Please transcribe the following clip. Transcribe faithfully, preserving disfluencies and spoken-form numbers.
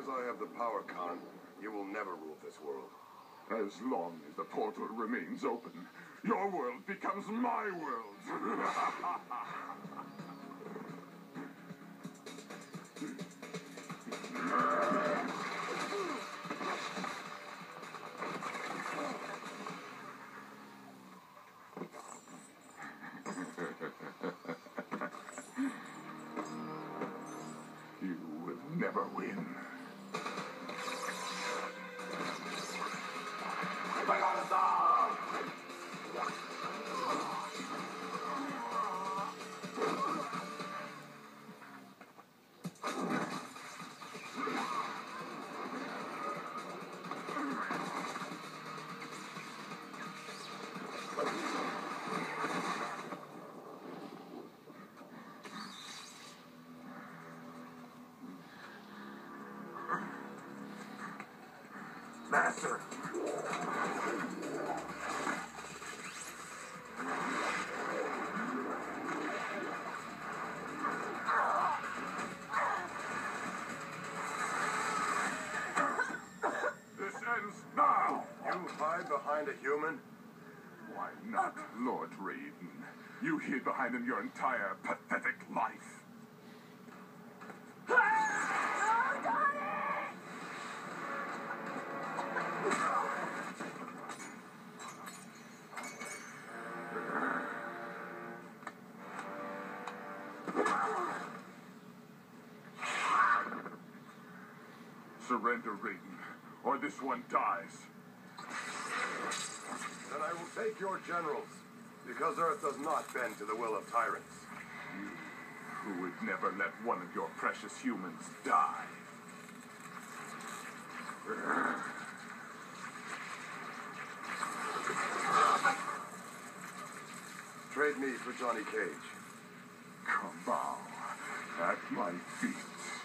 as I have the power, Kahn, you will never rule this world. As long as the portal remains open, your world becomes my world. You will never win. Master! This ends now! You hide behind a human? Why not, Lord Raiden? You hid behind him your entire pathetic life. Surrender, Raiden, or this one dies. Then I will take your generals, because Earth does not bend to the will of tyrants. You, who would never let one of your precious humans die. Trade me for Johnny Cage. Come bow at my feet.